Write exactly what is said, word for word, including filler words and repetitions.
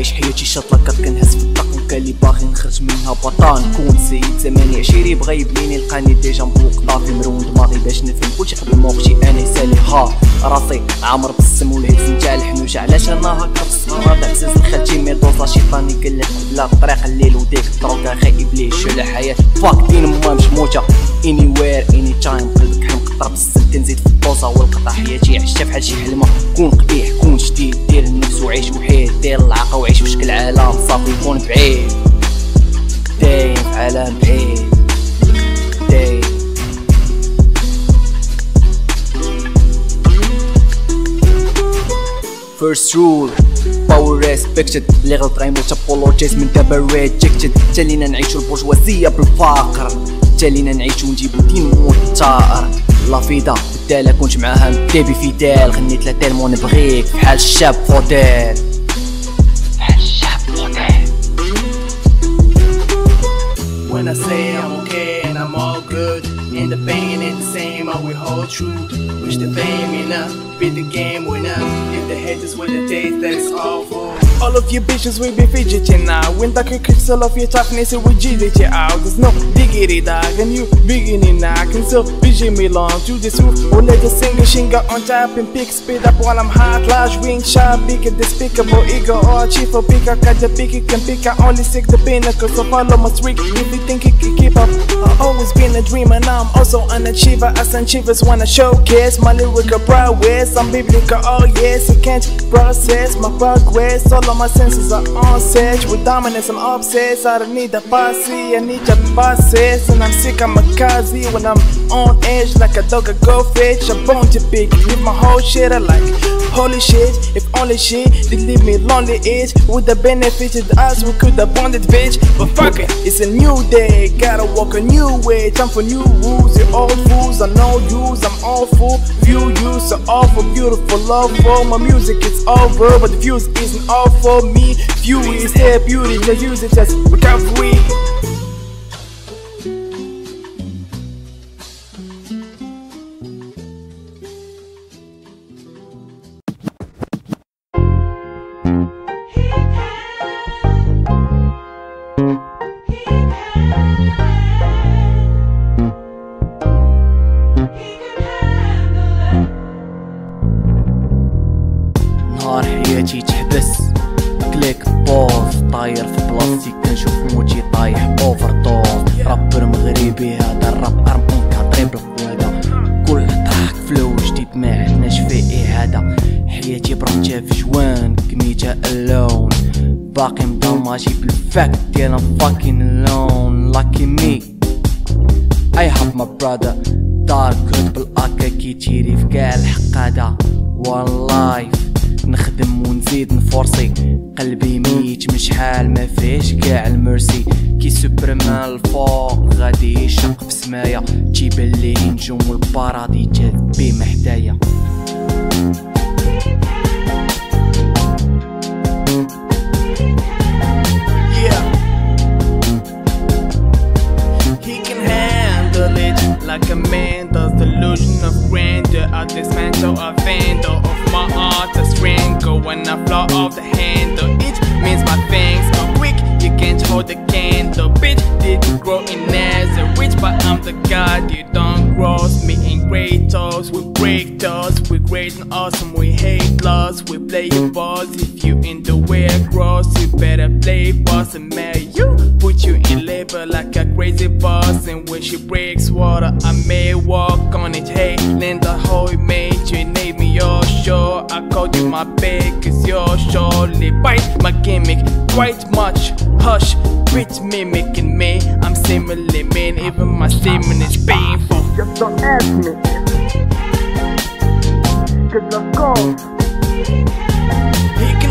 عايش حياتي شاطلة كنهز في الطاق كان لي باغي نخرج منها بطان نكون سيد زماني عشيري بغا يبنيني لقاني ديجا مبوق طافي مرون دماغي باش نفهم كلشي قبل ما وقتي انا سالي ها راسي عامر بالسم والهيز نتاع الحنوشه علاش انا هكا في الصغار تاع سيس خالتي ميدوزا شيطاني قالك بلا طريق الليل وديك الطروكه خايب ليه شو حياة فاك دين ما مش موجه اني وير اني تايم قلبك حلم قطر بالسم كنزيد في الطوسه والقطع حياتي عشتها بحال شي حلمه كون قبيح كون جديد دير النفس وعيش وحيد دير العاقه وعيش في شكل عالم صافي كون بعيد دايم في عالم بعيد دايم First rule power respected اللي غلط غيموت apologies من دابا rejected تالينا نعيشو البورجوازية بالفقر تالينا نعيشو نجيبو دين موت طائر لا فيدا بالتالي كنت معاها مدابي فيدال غنيت لا تالمو نبغيك فحال الشاب فوديل فحال الشاب فوديل When I say I'm okay and I'm all good and the pain ain't the same, I will hold true. Wish the fame enough, beat the game winner. If the haters with the taste, that is awful. All of you bitches will be fidgeting now. When the kicks all of your toughness, it will jizz you out. There's no diggity dog, and you beginning now. I can still vision me long to this roof. Or let the single shinga on top and pick speed up while I'm hot. Large wing shot, big and despicable ego. Or chief or pick, I got the pick, it can pick. I only seek the pinnacle, so follow my streak. If you think it can keep up, I've always been a dreamer. Now I'm also an achiever. Us achievers wanna showcase my lyrical prowess. I'm biblical, oh yes, I can't process my progress. All of my senses are on sedge. With dominance, I'm obsessed. I don't need a posse, I need your bosses. And I'm sick, I'm a kazi. When I'm on edge, like a dog, I go fetch. I'm bone to pick, leave my whole shit. I like holy shit. If only shit did leave me lonely edge. Would have benefited us, we could have bonded, bitch. But fuck it, it's a new day. Gotta walk a new way. Time for new rules. The old fools are no use. I'm awful. View you so awful, beautiful, loveful. My music is over, but the views isn't all for me. View is their beauty, they use it as recovery. نهار حياتي تحبس كليك بوز طاير في بلاصتي كنشوف موتي طايح اوفر دوز رابر مغربي هذا الراب ارمون كطريب القوادة كل طاق فلو جديد ما عندناش فيه اعادة حياتي برمتها في جوان كميتها اللون باقي مضماجي بالفاكت ديال I'm fucking alone lucky me I have my brother دار كنت بالاكا كيتيري في كاع الحقادة one life نخدم ونزيد نفورسي قلبي ميت مش حال ما فيش كاع المرسي كي سوبرمان الفوق غادي يشق في سمايا تيبان لي نجوم والبارادي جاذبي محدايا Like a man does, delusion of grandeur. I dismantle a vandal of my art, a strangle when I fly off the handle. It means my fangs are weak, you can't hold the candle. Bitch didn't grow in Nazareth, but I'm the God, you don't gross me in great toes. We break toes, we great and awesome, we hate loss. We play your balls, if you in the way cross, you better play boss and marry you. Put you in labor like a crazy boss, and when she breaks water, I may walk on it. Hey, Linda, how it made you name me your show. I called you my babe, cause you're surely bite my gimmick quite much. Hush, bitch mimicking me. I'm similarly mean, even my semen is painful. Just don't ask me, cause of course he